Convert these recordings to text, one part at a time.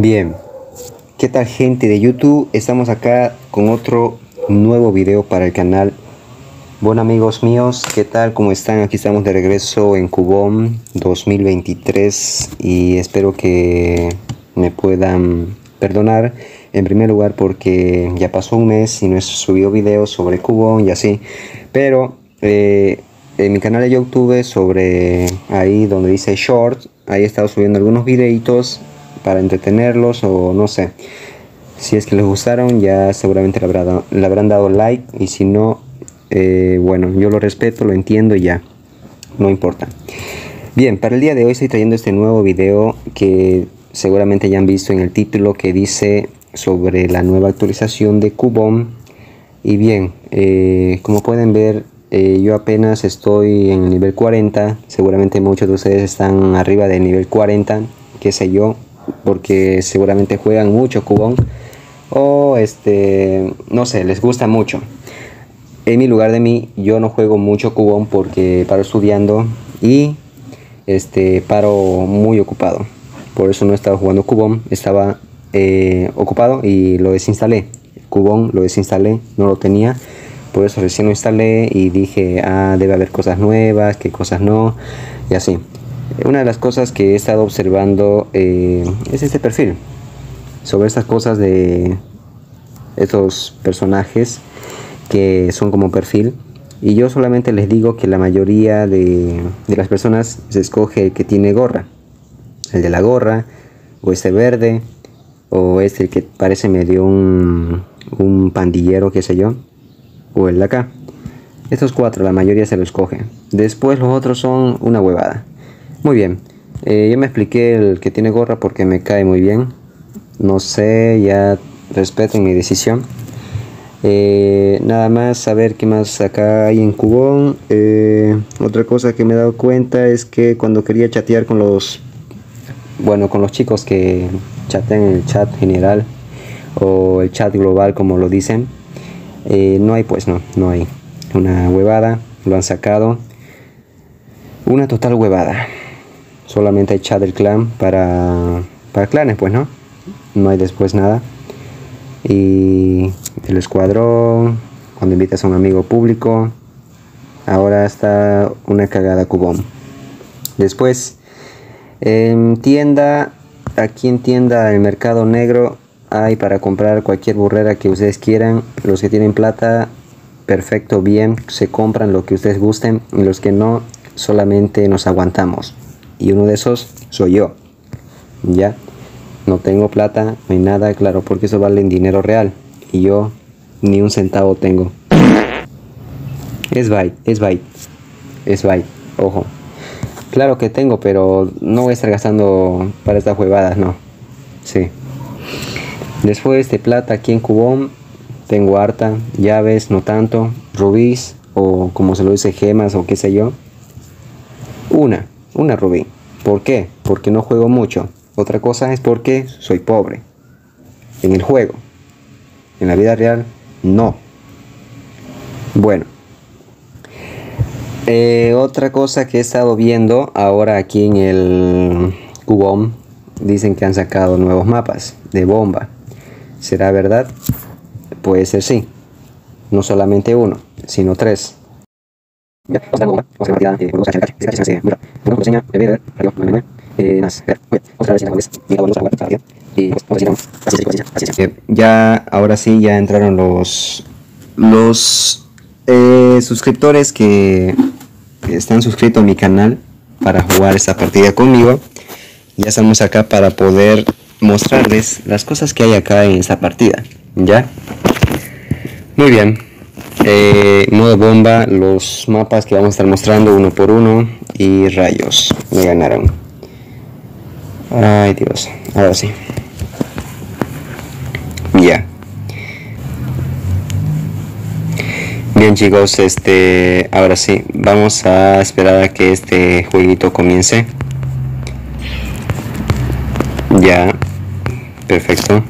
Bien, ¿qué tal gente de YouTube? Estamos acá con otro nuevo video para el canal. Bueno amigos míos, ¿qué tal? ¿Cómo están? Aquí estamos de regreso en Cubón 2023 y espero que me puedan perdonar en primer lugar porque ya pasó un mes y no he subido videos sobre Cubón y así, pero en mi canal de YouTube sobre ahí donde dice short, ahí he estado subiendo algunos videitos para entretenerlos, o no sé, si es que les gustaron ya seguramente le habrán dado like, y si no, bueno, yo lo respeto, lo entiendo y ya, no importa. Bien, para el día de hoy estoy trayendo este nuevo video que seguramente ya han visto en el título, que dice sobre la nueva actualización de Cubón. Y bien, como pueden ver, yo apenas estoy en el nivel 40, seguramente muchos de ustedes están arriba del nivel 40, qué sé yo, porque seguramente juegan mucho Cubón o no sé, les gusta mucho. En mi lugar de mí, yo no juego mucho Cubón porque paro estudiando y paro muy ocupado, por eso no he estado jugando Cubón. Estaba ocupado y lo desinstalé. Cubón lo desinstalé, no lo tenía, por eso recién lo instalé y dije, debe haber cosas nuevas, qué cosas no, y así. Una de las cosas que he estado observando es este perfil, sobre estas cosas de estos personajes que son como perfil, y yo solamente les digo que la mayoría de las personas se escoge el que tiene gorra, el de la gorra, o este verde, o el que parece medio un pandillero, qué sé yo, o el de acá. Estos cuatro la mayoría se lo escoge, después los otros son una huevada. Muy bien, yo me expliqué el que tiene gorra porque me cae muy bien. No sé, ya respeten mi decisión. Nada más, a ver qué más acá hay en Cubón. Otra cosa que me he dado cuenta es que cuando quería chatear con los chicos que chatean en el chat general o el chat global como lo dicen, no hay, pues no hay. Una huevada, lo han sacado. Una total huevada. Solamente hay chat del clan para clanes, pues no hay después nada. Y el escuadrón, cuando invitas a un amigo público, ahora está una cagada Cubón. Después, aquí en tienda, el mercado negro, hay para comprar cualquier burrera que ustedes quieran. Los que tienen plata, perfecto, bien, se compran lo que ustedes gusten, y los que no, solamente nos aguantamos. Y uno de esos soy yo. Ya no tengo plata, no hay nada, claro, porque eso vale en dinero real y yo ni un centavo tengo. Es byte, ojo. Claro que tengo, pero no voy a estar gastando para estas huevadas, no. Sí. Después de plata aquí en Cubón tengo harta, llaves no tanto, rubíes, o como se lo dice, gemas o qué sé yo. Una rubí. ¿Por qué? Porque no juego mucho. Otra cosa es porque soy pobre. En el juego. En la vida real, no. Bueno. Otra cosa que he estado viendo ahora aquí en el Cubón, dicen que han sacado nuevos mapas de bomba. ¿Será verdad? Puede ser, sí. No solamente uno, sino 3. Ya, ahora sí, ya entraron los suscriptores que están suscritos a mi canal para jugar esta partida conmigo. Ya estamos acá para poder mostrarles las cosas que hay acá en esta partida. ¿Ya? Muy bien. Modo bomba, los mapas que vamos a estar mostrando uno por uno, y rayos, me ganaron. Ay Dios, ahora sí. Ya. Bien chicos, ahora sí, vamos a esperar a que este jueguito comience. Ya, perfecto.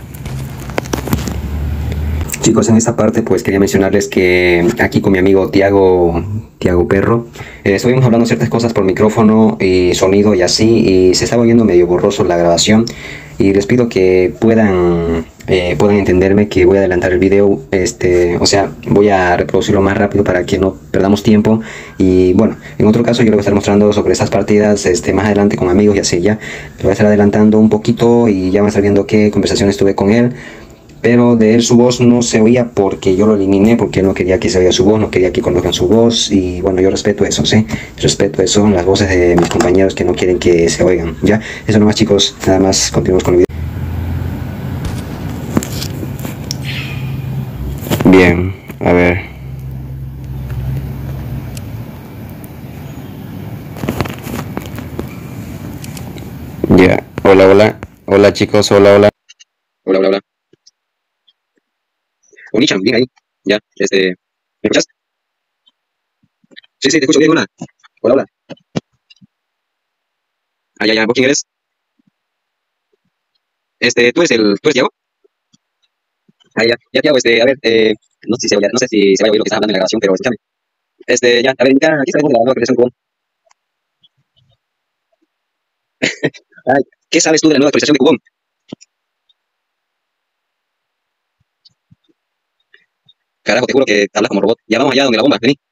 Chicos, en esta parte pues quería mencionarles que aquí con mi amigo Tiago, Tiago Perro. Estuvimos hablando ciertas cosas por micrófono y sonido y así, y se estaba oyendo medio borroso la grabación. Y les pido que puedan entenderme que voy a adelantar el video, o sea, voy a reproducirlo más rápido para que no perdamos tiempo. Y bueno, en otro caso yo le voy a estar mostrando sobre esas partidas más adelante con amigos y así ya. Le voy a estar adelantando un poquito y ya van a estar viendo qué conversaciones tuve con él. Pero de él su voz no se oía porque yo lo eliminé, porque él no quería que se oiga su voz, no quería que conozcan su voz. Y bueno, yo respeto eso, ¿sí? Respeto eso, las voces de mis compañeros que no quieren que se oigan, ¿ya? Eso nomás, chicos, nada más, continuamos con el video. Bien, a ver. Ya, hola, hola. Hola, chicos, hola, hola. Hola, hola, hola. Onichan, bien ahí. Ya, ¿me escuchas? Sí, sí, te escucho bien, hola. Hola, hola. Ah, ya, ya, ¿vos quién eres? ¿Tú eres Diego? Ah, ya, ya, Diego, a ver, no sé si se vaya a oír lo que estás hablando en la grabación, pero escúchame. Ya, a ver, acá, aquí está la nueva actualización de Cubón. Ay, ¿qué sabes tú de la nueva actualización de Cubón? Carajo, te juro que hablas como robot. Ya vamos allá donde la bomba, vení.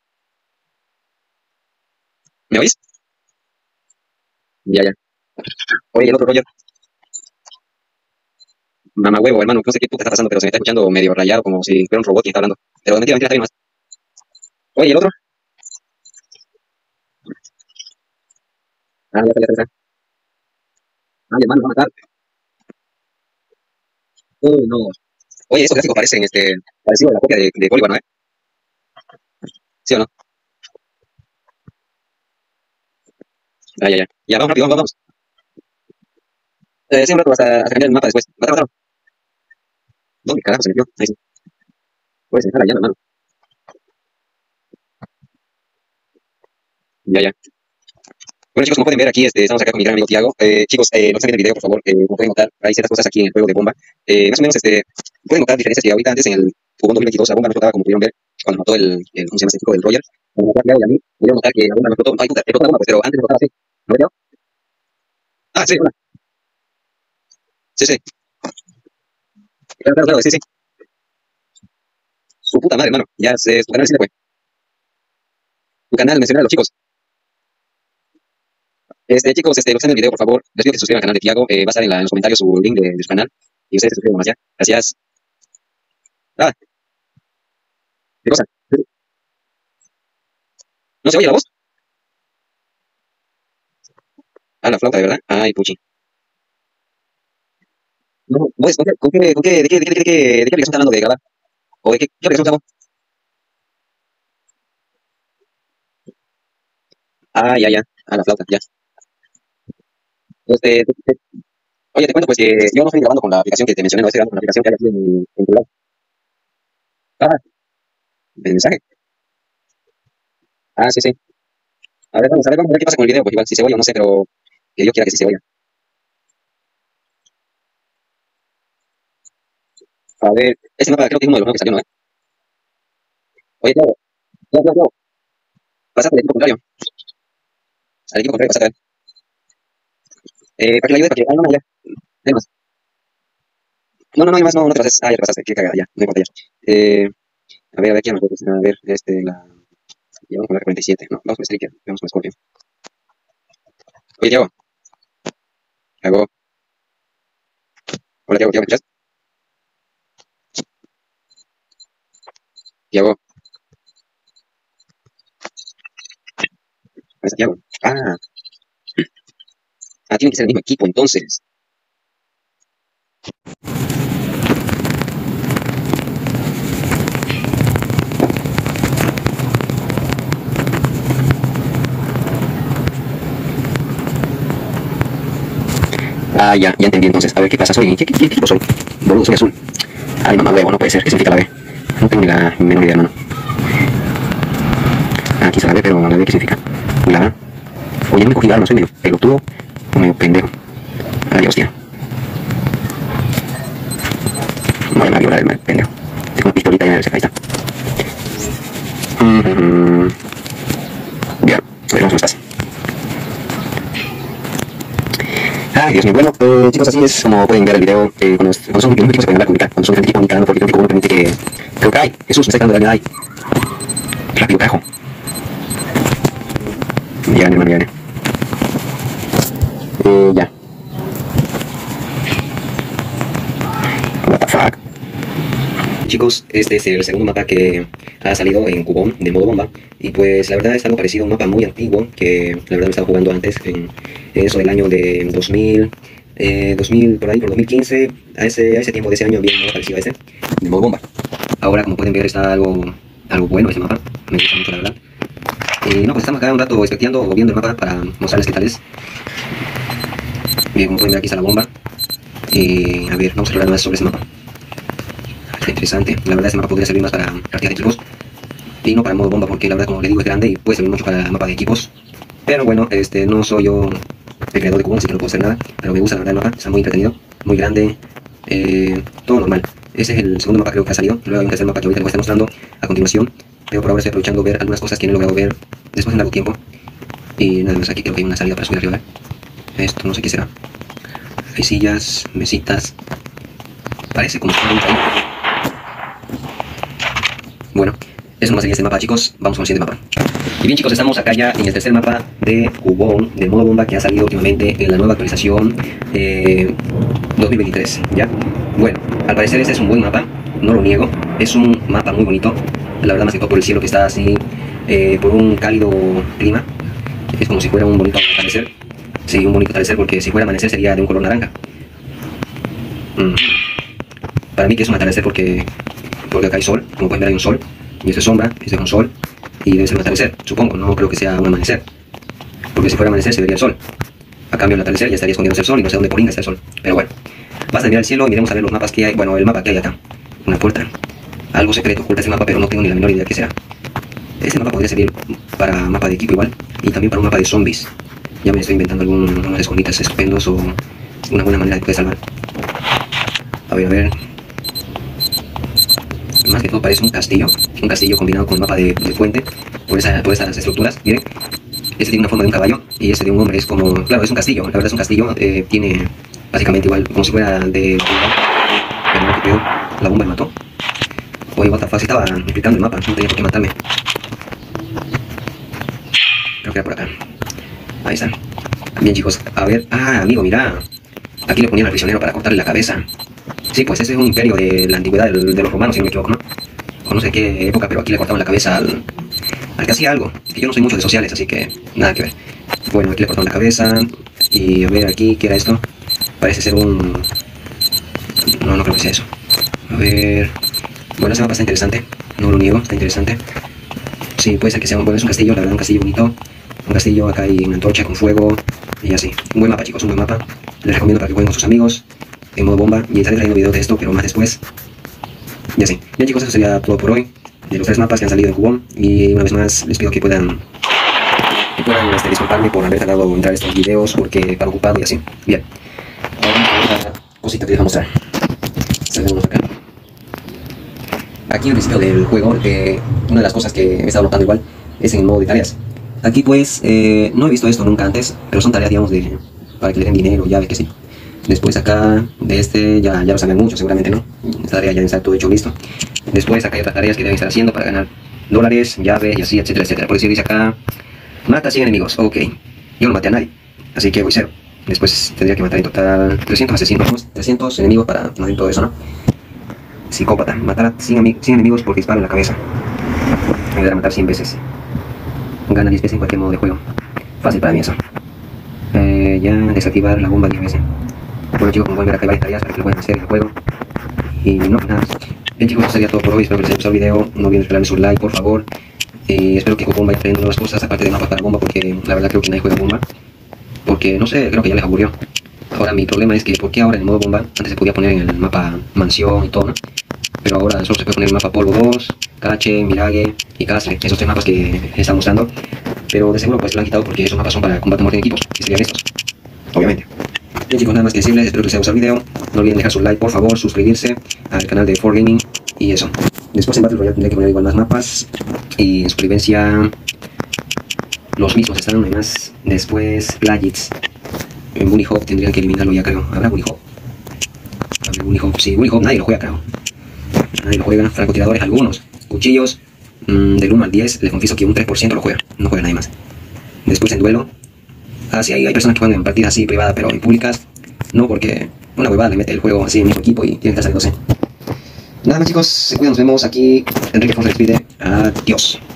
¿Me oís? Ya, ya. Oye, el otro Roger, mamá huevo, hermano, no sé qué puta está pasando, pero se me está escuchando medio rayado, como si fuera un robot que está hablando. Pero mentira, mentira, está bien más. Oye, el otro. Ah, ya está, ya está, ya está. Ay, hermano, me va a matar. Uy, no. Oye, esos gráficos parecen, parecido a la copia de Polygon, ¿no? ¿Sí o no? Ah, ya, ya. Ya, vamos rápido, vamos, vamos. Sí, un rato hasta cambiar el mapa después. Mátalo, mátalo. ¿Dónde carajo se metió? Ahí sí. Puedes dejar allá, hermano. Ya, ya. Bueno, chicos, como pueden ver aquí, estamos acá con mi gran amigo Tiago. Chicos, no están viendo el video, por favor. Como pueden notar, hay ciertas cosas aquí en el juego de bomba. Más o menos, pueden notar diferencias que ahorita antes en el Cubón 2022 la bomba no explotaba, como pudieron ver, cuando mató ¿cómo se llama este chico? El Roger. Cuando mató a Tiago y a mí, pudieron notar que la bomba no explotó. No, hay puta, explotó la bomba, pues, pero antes no explotaba así. ¿No veo? Ah, sí, hola. Sí, sí. Claro, claro, claro, sí, sí. Su puta madre, hermano. Ya, tu canal sí le fue. Tu canal, mencionar a los chicos. Chicos, los que están en el video, por favor, les pido que se suscriban al canal de Tiago. Va a estar en los comentarios su link de su canal. Y ustedes se suscriben nomás ya. Gracias. Ah, ¿qué cosa? ¿No se oye la voz? Ah, la flauta, de verdad. Ay, puchi. No, ¿vos, de qué aplicación está hablando de grabar? ¿O de qué aplicación grabó? Ah, ya, ya. Ah, la flauta, ya. Este, te- te- Oye, te cuento pues que yo no estoy grabando con la aplicación que te mencioné, no estoy grabando con la aplicación que hay aquí en tu lado. Ah, el mensaje. Ah, sí, sí. A ver, vamos a ver qué pasa con el video, porque igual si se oye o no sé, pero que yo quiera que sí se oiga. A ver, ese mapa creo que es uno de los nuevos que salió, ¿no? Oye, Claudio, Claudio, pásate al equipo contrario. Al equipo contrario, pásate a ver. Para que le ayude, para que. Ah, no, no, ya. No hay más. No, no, no hay más, no, no te pases. Ah, ya te pasaste, qué cagada, ya, no importa ya. A ver, ¿quién nos puede? A ver, llevamos con la 47. No, vamos con Striker, vamos con Scorpion. Oye, Tiago, Tiago, hola, Tiago, ¿me escuchas? Tiago, ¿dónde está Tiago? Tiene que ser el mismo equipo, entonces. Ah, ya, ya entendí entonces. A ver, ¿qué pasa? ¿Qué equipo soy? Boludo, soy azul. Ay, mamá, huevo, no puede ser. ¿Qué significa la B? No tengo ni la menor idea, hermano. Aquí está la B, pero la B, ¿qué significa? La A. Oye, no me cogí arma, soy medio pelotudo o medio pendejo. Ay, hostia. No, ya me violar el pendejo. Tengo una pistolita y ahí está. Ay, Dios mío. Bueno, chicos, así es como pueden ver el video. Cuando son muy pequeños se pueden hablar, comunicar. Cuando son gente comunicando, porque gente común permite que... Pero caray, Jesús, me está quedando la vida ahí. Rápido, carajo. Ya, mi hermano, ya. Ya. What the fuck. Chicos, este es el segundo mapa que ha salido en Cubón de modo bomba. Y pues la verdad es algo parecido a un mapa muy antiguo que la verdad me estaba jugando antes en eso del año de 2000, 2000 por ahí, por 2015. A ese tiempo de ese año bien parecido a ese de modo bomba. Ahora, como pueden ver, está algo bueno ese mapa. Me gusta mucho, la verdad. Y no, pues estamos acá un rato expectando o viendo el mapa para mostrarles qué tal es. Bien, como pueden ver, aquí está la bomba. Y a ver, vamos a hablar más sobre ese mapa. Está interesante. La verdad, este mapa podría servir más para partidas de equipos y no para modo bomba, porque la verdad, como les digo, es grande y puede servir mucho para mapa de equipos. Pero bueno, no soy yo el creador de Cubón, así que no puedo hacer nada. Pero me gusta la verdad el mapa, está muy entretenido, muy grande, todo normal. Ese es el segundo mapa creo que ha salido. Luego hay un tercer mapa que ahorita les voy a estar mostrando a continuación. Pero por ahora estoy aprovechando ver algunas cosas que no he logrado ver después de un largo tiempo. Y nada más, aquí creo que hay una salida para subir arriba. Esto no sé qué será. Hay sillas, mesitas. Parece como que hay un ahí. Bueno, eso no sería este mapa, chicos. Vamos con el siguiente mapa. Y bien, chicos, estamos acá ya en el tercer mapa de Cubón, de modo bomba, que ha salido últimamente en la nueva actualización 2023, ¿ya? Bueno, al parecer este es un buen mapa, no lo niego. Es un mapa muy bonito, la verdad, más que todo por el cielo que está así, por un cálido clima. Es como si fuera un bonito atardecer. Sí, un bonito atardecer, porque si fuera amanecer sería de un color naranja. Para mí que es un atardecer porque acá hay sol, como pueden ver hay un sol. Y esto es sombra, esto es un sol. Y debe ser un atardecer, supongo, no creo que sea un amanecer. Porque si fuera amanecer se vería el sol. A cambio el atardecer ya estaría escondiéndose el sol y no sé dónde poringa está el sol. Pero bueno, basta de mirar el cielo y miremos a ver los mapas que hay. Bueno, el mapa que hay acá. Una puerta. Algo secreto oculta ese mapa, pero no tengo ni la menor idea qué será. Este mapa podría servir para mapa de equipo igual. Y también para un mapa de zombies. Ya me estoy inventando unos escondites estupendos o una buena manera de poder salvar. A ver. Más que todo parece un castillo combinado con un mapa de puente por esas estructuras. Miren, este tiene una forma de un caballo y este de un hombre. Es como, claro, es un castillo, la verdad es un castillo. Tiene básicamente igual como si fuera de... Pero no, que pedo, la bomba me mató. Oye, what the fuck, estaba explicando el mapa, no tenía por qué matarme. Creo que era por acá. Ahí está. Bien, chicos, a ver. Ah, amigo, mira. Aquí le ponían al prisionero para cortarle la cabeza. Sí, pues ese es un imperio de la antigüedad de los romanos, si no me equivoco, ¿no? O no sé qué época, pero aquí le cortaban la cabeza al que hacía algo. Es que yo no soy mucho de sociales, así que nada que ver. Bueno, aquí le cortaban la cabeza. Y a ver aquí, ¿qué era esto? Parece ser un... No creo que sea eso. A ver... Bueno, ese mapa está interesante. No lo niego, está interesante. Sí, puede ser que sea un... Bueno, es un castillo, la verdad, un castillo bonito. Un castillo, acá hay una antorcha con fuego. Y así. Un buen mapa, chicos, un buen mapa. Les recomiendo para que jueguen con sus amigos en modo bomba, y estaré trayendo videos de esto, pero más después. Y así. Bien, chicos, eso sería todo por hoy, de los 3 mapas que han salido en Cubón. Y una vez más les pido que puedan disculparme por haber tardado en entrar estos videos, porque para ocupado y así. Bien, ahora otra cosita que les voy a mostrar. Salgamos acá. Aquí en el principio del juego, una de las cosas que he estado notando igual es en el modo de tareas. Aquí pues, no he visto esto nunca antes, pero son tareas, digamos, para que le den dinero, llaves, que sí. Después acá, de este, ya lo saben mucho, seguramente, ¿no? Esta tarea ya debe estar todo hecho, listo. Después acá hay otras tareas que deben estar haciendo para ganar dólares, llaves y así, etcétera, etcétera. Por decir, dice acá, mata 100 enemigos, ok. Yo no maté a nadie, así que voy 0. Después tendría que matar en total 300 asesinos, 300 enemigos para hacer todo eso, ¿no? Psicópata, matar a 100 enemigos porque disparo en la cabeza. Me voy a matar 100 veces. Gana 10 veces en cualquier modo de juego. Fácil para mí eso. Ya desactivar la bomba 10 veces. Bueno, chicos, como pueden ver acá hay varias tareas para que lo puedan hacer en el juego. Y no, nada. Bien, chicos, eso sería todo por hoy. Espero que les haya gustado el video. No olviden regalarme su like, por favor. Espero que Cubón vaya trayendo nuevas cosas aparte de mapas para bomba, porque la verdad creo que nadie juega bomba. Porque, no sé, creo que ya les aburrió. Ahora mi problema es que, ¿por qué ahora en el modo bomba? Antes se podía poner en el mapa mansión y todo, ¿no? Pero ahora solo se puede poner en el mapa polvo 2, cache, mirage y castre. Esos 3 mapas que están mostrando. Pero de seguro pues lo han quitado porque esos mapas son para combate a muerte en equipos, que serían estos, obviamente. Bien, chicos, nada más que decirles, espero que les haya gustado el video. No olviden dejar su like, por favor, suscribirse al canal de 4Gaming y eso. Después en Battle Royale tendré que poner igual más mapas. Y en supervivencia los mismos están, no hay más. Después Playits. Bunny Hop tendrían que eliminarlo ya, creo. ¿Habrá Bunny Hop? Bunny Hop, sí, Bunny Hop nadie lo juega, creo. Nadie lo juega. Francotiradores algunos. Cuchillos, del 1 al 10, les confieso que un 3% lo juega. No juega nadie más. Después en duelo. Sí, hay personas que juegan en partidas así privadas, pero en públicas no, porque una huevada le mete el juego así en el mismo equipo y tienen que estar saliéndose. Nada más, chicos, se cuidan, nos vemos aquí. Enrique Alfonso se despide. Adiós.